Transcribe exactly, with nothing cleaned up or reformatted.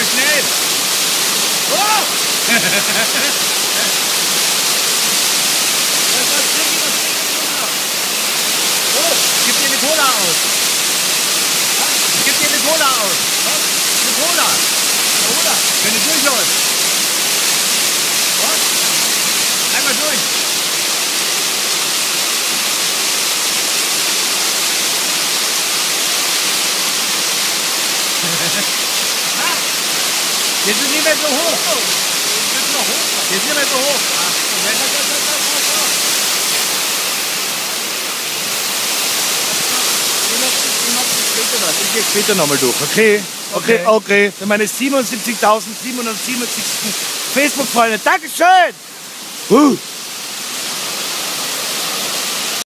schnell. Oh! Was trinken, was trinken wir? Oh, gib dir eine Cola aus. Was? Gib dir eine Cola aus. Was? Eine Cola. Cola. Wenn du durchläufst. Was? Einmal durch. Jetzt ist nicht mehr so hoch. Jetzt ist noch hoch. Jetzt ist nicht mehr so hoch. Ich gehe später nochmal durch. Okay, okay, okay. Für meine siebenundsiebzigtausendsiebenhundertsiebenundsiebzig Facebook-Freunde. Dankeschön. Uh.